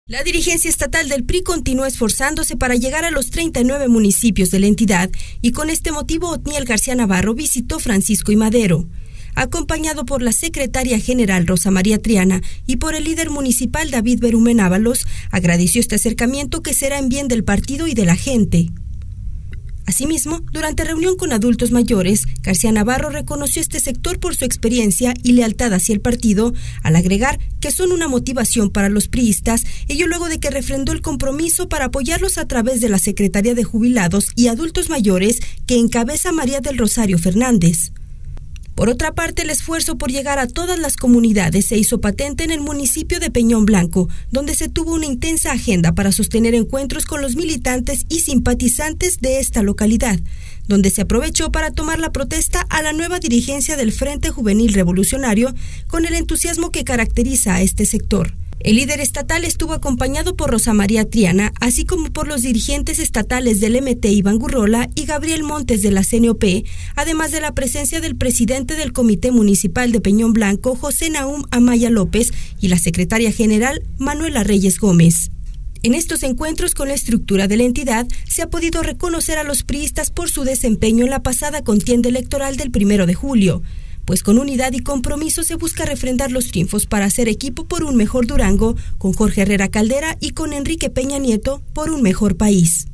La dirigencia estatal del PRI continúa esforzándose para llegar a los 39 municipios de la entidad y con este motivo Otniel García Navarro visitó Francisco y Madero. Acompañado por la secretaria general Rosa María Triana y por el líder municipal David Berumen Ábalos, agradeció este acercamiento que será en bien del partido y de la gente. Asimismo, durante reunión con adultos mayores, García Navarro reconoció este sector por su experiencia y lealtad hacia el partido, al agregar que son una motivación para los priistas, ello luego de que refrendó el compromiso para apoyarlos a través de la Secretaría de Jubilados y Adultos Mayores que encabeza María del Rosario Fernández. Por otra parte, el esfuerzo por llegar a todas las comunidades se hizo patente en el municipio de Peñón Blanco, donde se tuvo una intensa agenda para sostener encuentros con los militantes y simpatizantes de esta localidad, donde se aprovechó para tomar la protesta a la nueva dirigencia del Frente Juvenil Revolucionario con el entusiasmo que caracteriza a este sector. El líder estatal estuvo acompañado por Rosa María Triana, así como por los dirigentes estatales del MT Iván Gurrola y Gabriel Montes de la CNOP, además de la presencia del presidente del Comité Municipal de Peñón Blanco, José Nahum Amaya López, y la secretaria general, Manuela Reyes Gómez. En estos encuentros con la estructura de la entidad, se ha podido reconocer a los priistas por su desempeño en la pasada contienda electoral del 1 de julio, pues con unidad y compromiso se busca refrendar los triunfos para hacer equipo por un mejor Durango, con Jorge Herrera Caldera y con Enrique Peña Nieto por un mejor país.